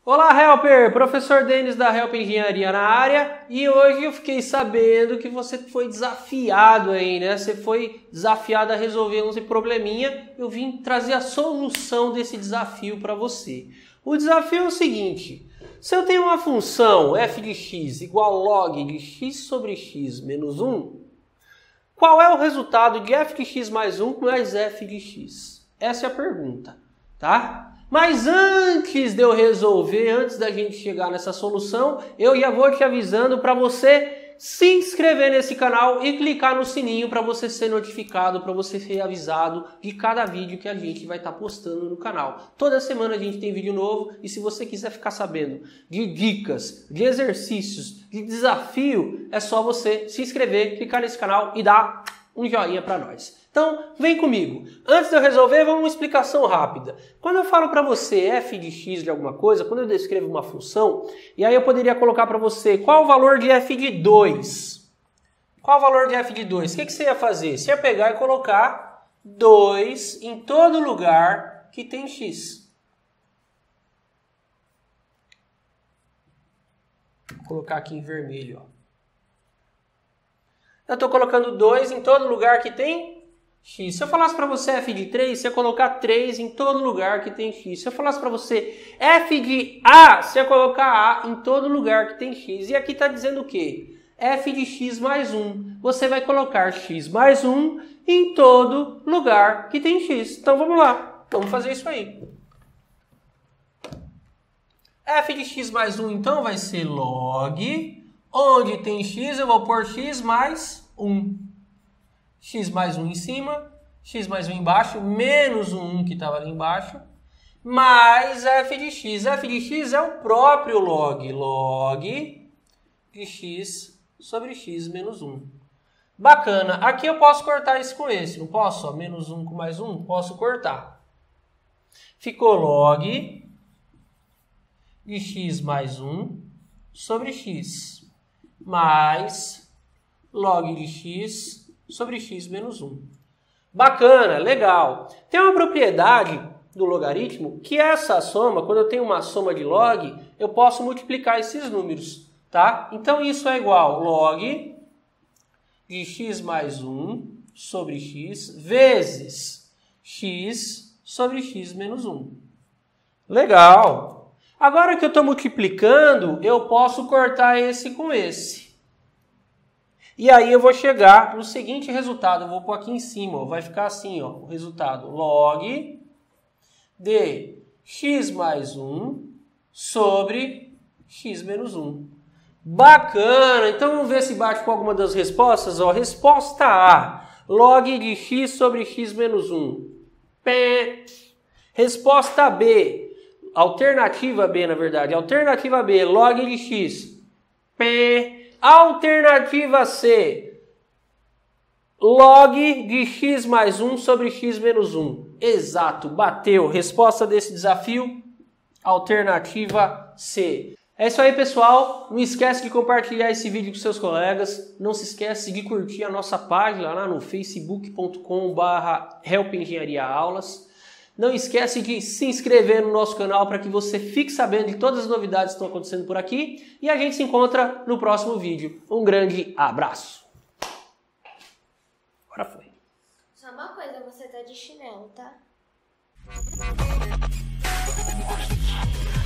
Olá, Helper! Professor Denis da Help Engenharia na área, e hoje eu fiquei sabendo que você foi desafiado aí, né? Você foi desafiado a resolver uns probleminha. Eu vim trazer a solução desse desafio para você. O desafio é o seguinte: se eu tenho uma função f de x igual log de x sobre x menos 1, qual é o resultado de f de x mais 1 mais f de x? Essa é a pergunta, tá? Mas antes de eu resolver, antes da gente chegar nessa solução, eu já vou te avisando para você se inscrever nesse canal e clicar no sininho para você ser notificado, para você ser avisado de cada vídeo que a gente vai estar postando no canal. Toda semana a gente tem vídeo novo e se você quiser ficar sabendo de dicas, de exercícios, de desafio, é só você se inscrever, clicar nesse canal e dar um joinha para nós. Então, vem comigo. Antes de eu resolver, vamos uma explicação rápida. Quando eu falo para você f de x de alguma coisa, quando eu descrevo uma função, e aí eu poderia colocar para você qual o valor de f de 2. Qual o valor de f de 2? O que você ia fazer? Você ia pegar e colocar 2 em todo lugar que tem x. Vou colocar aqui em vermelho, ó. Eu estou colocando 2 em todo lugar que tem x. Se eu falasse para você f de 3, você ia colocar 3 em todo lugar que tem x. Se eu falasse para você f de a, você ia colocar a em todo lugar que tem x. E aqui está dizendo o quê? F de x mais 1. Você vai colocar x mais 1 em todo lugar que tem x. Então vamos lá, vamos fazer isso aí. F de x mais 1 então vai ser log. Onde tem x eu vou pôr x mais 1. X mais 1 em cima, x mais 1 embaixo, menos o 1 que estava ali embaixo, mais f de x. F de x é o próprio log. Log de x sobre x menos 1. Bacana. Aqui eu posso cortar isso com esse, não posso? Ó, menos 1 com mais 1, posso cortar. Ficou log de x mais 1 sobre x, mais log de x sobre x menos 1. Bacana, legal. Tem uma propriedade do logaritmo que essa soma, quando eu tenho uma soma de log, eu posso multiplicar esses números, tá? Então isso é igual log de x mais 1 sobre x vezes x sobre x menos 1. Legal. Agora que eu estou multiplicando, eu posso cortar esse com esse. E aí eu vou chegar no seguinte resultado, eu vou pôr aqui em cima, ó, vai ficar assim, ó, o resultado log de x mais 1 sobre x menos 1. Bacana! Então vamos ver se bate com alguma das respostas. Ó. Resposta A, log de x sobre x menos 1. Pé. Resposta B, alternativa B na verdade, alternativa B, log de x. Pé. Alternativa C, log de x mais 1 sobre x menos 1. Exato, bateu. Resposta desse desafio, alternativa C. É isso aí, pessoal. Não esquece de compartilhar esse vídeo com seus colegas. Não se esquece de curtir a nossa página lá no facebook.com/helpengenhariaaulas. Não esquece de se inscrever no nosso canal para que você fique sabendo de todas as novidades que estão acontecendo por aqui. E a gente se encontra no próximo vídeo. Um grande abraço. Agora foi. Só uma coisa, você tá de chinelo, tá?